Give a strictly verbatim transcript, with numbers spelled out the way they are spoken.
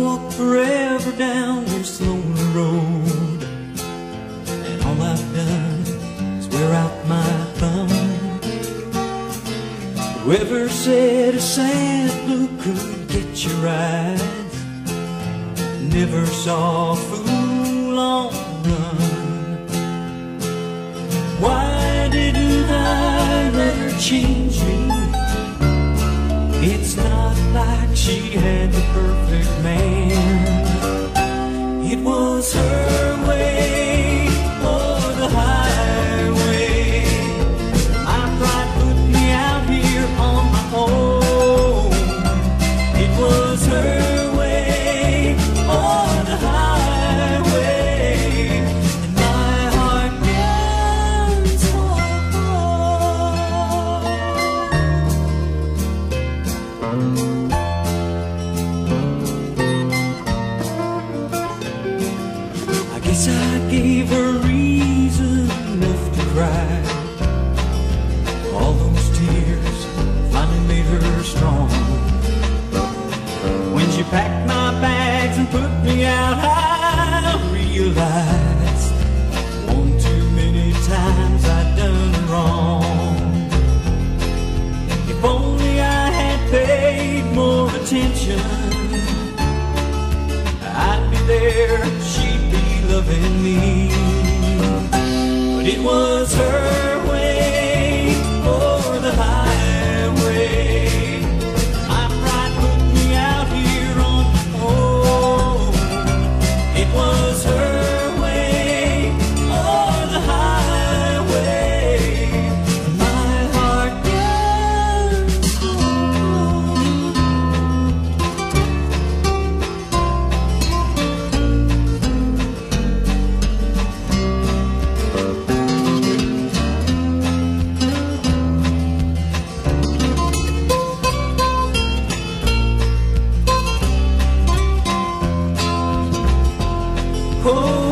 walk forever down this lonely road, and all I've done is wear out my thumb. Whoever said a sad look could get you right never saw a fool on the run. Why didn't I let her change me? It's not like she had the perfect man. It was her way or the highway. My pride put me out here on my own. It was her way or the highway, and my heart yearns for I guess I gave her reason enough to cry. All those tears finally made her strong. When she packed my bags and put me out, I realized one too many times I'd done wrong. If only I had paid more attention, I'd be there, she'd be loving me. But it was her way or the highway. My pride put me out here on my own. It was her way or the highway. My heart yearns for oh.